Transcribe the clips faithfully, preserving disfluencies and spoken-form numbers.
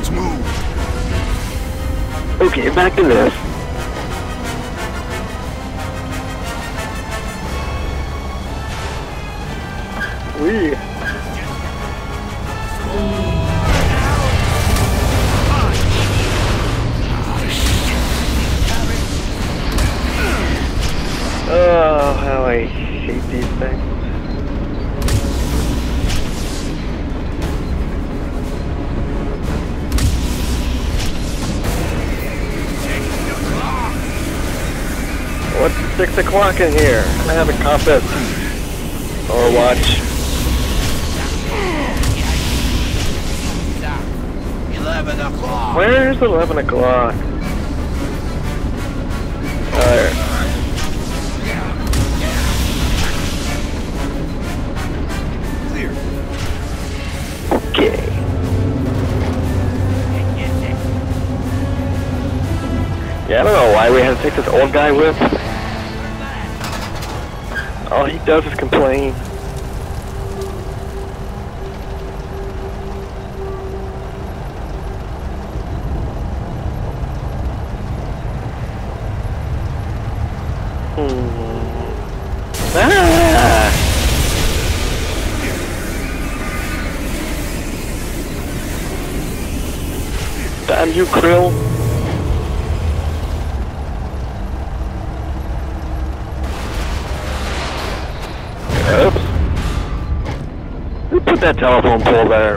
Let's move. Okay, back to this. We. Oh, how I hate these things. What's six o'clock in here? I have a compass. Or watch. Eleven o'clock. Where's eleven o'clock? Alright. Clear. Okay. Yeah, I don't know why we had to take this old guy with. All he does is complain. Hmm. Ah! Damn you, Krill. Oops. Who put that telephone pole there?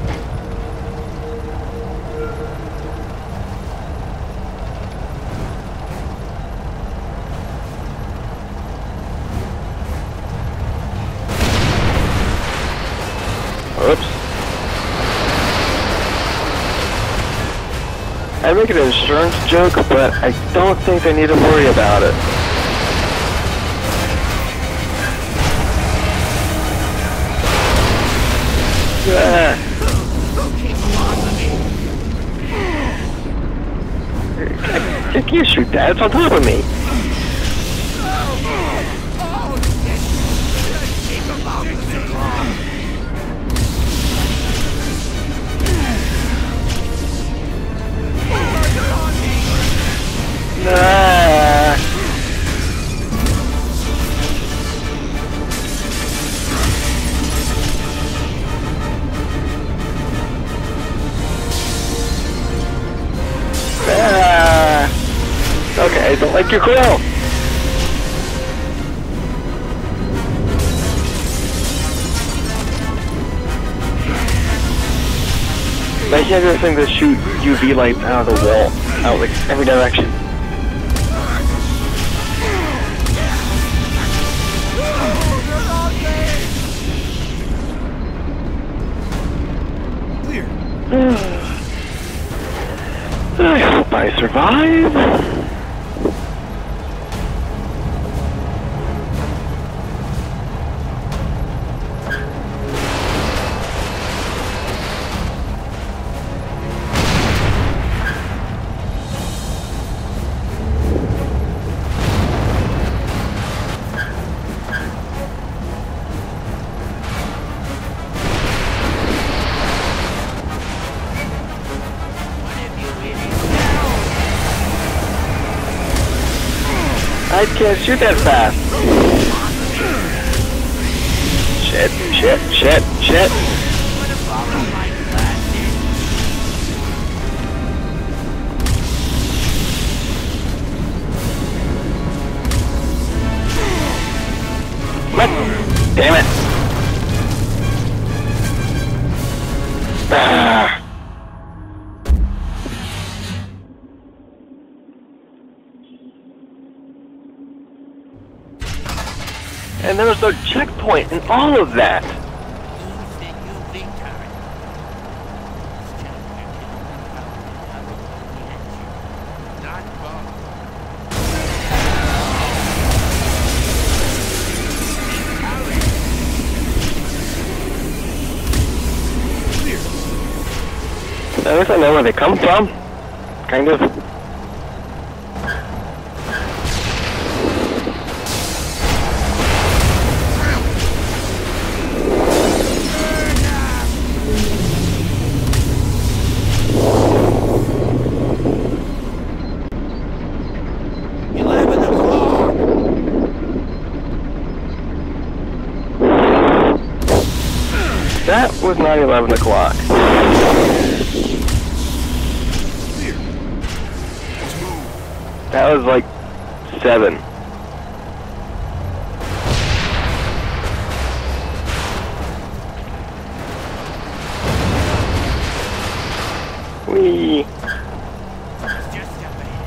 Oops. I make an insurance joke, but I don't think they need to worry about it. Ah. I can't shoot that, it's on top of me. Ah. Ah. Okay, I don't like your quill. I have this thing that shoot U V lights out of the wall, out like every direction. Clear. I hope I survive. I can't shoot that fast. Shit, shit, shit, shit. What? Damn it. Ah. And there was no checkpoint and all of that. At least I know where they come from. Kind of. Clear. was not eleven o'clock? Clear. Let's move. That was like seven. Whee! Just separated.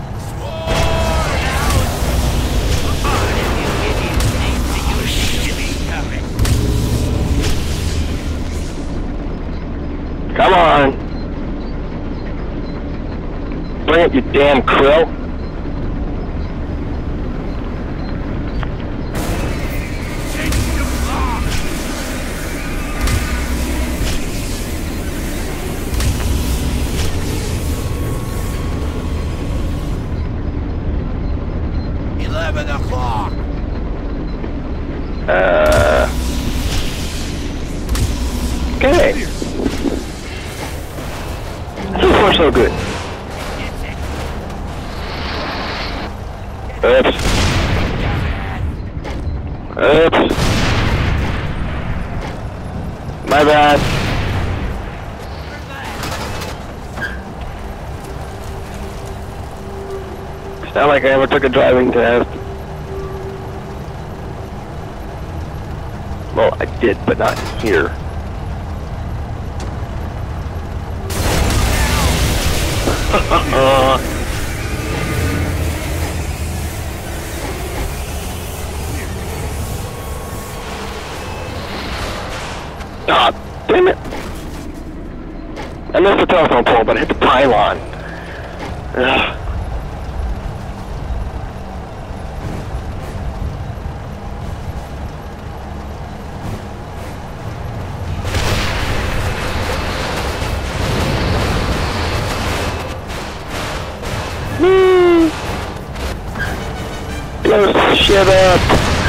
Come on! Bring it, you damn krill! Eleven o'clock. Uh. Okay. So far, so good. Oops. Oops. My bad. It's not like I ever took a driving test. Well, I did, but not here. Ah, damn it! I missed the telephone pole, but I hit the pylon. Ugh. Woo! Blow this shit up!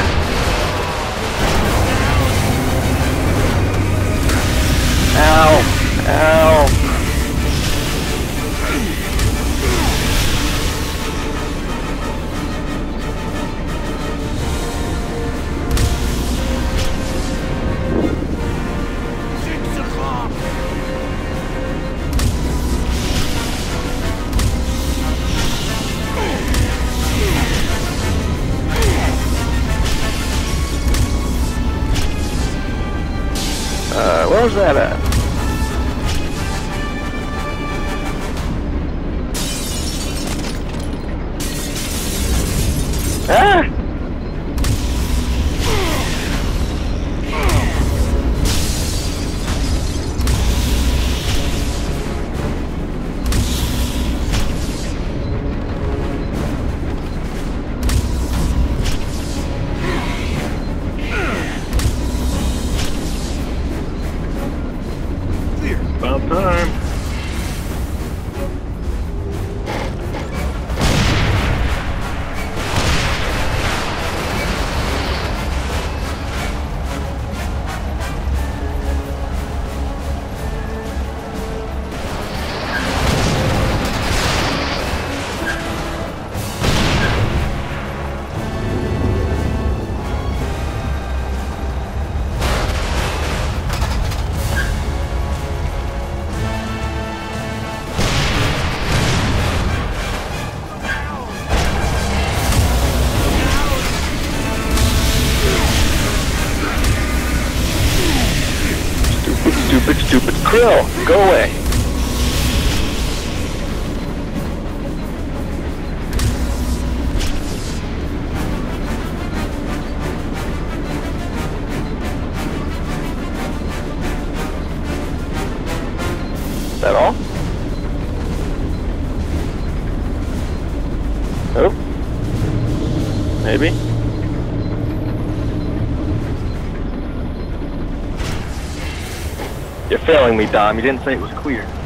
Ow! Ow! Six o'clock. Uh, where was that at? Ah! Clear. About time. Stupid, stupid krill! Go away! Is that all? Oh? Maybe? You're failing me, Dom. You didn't say it was clear.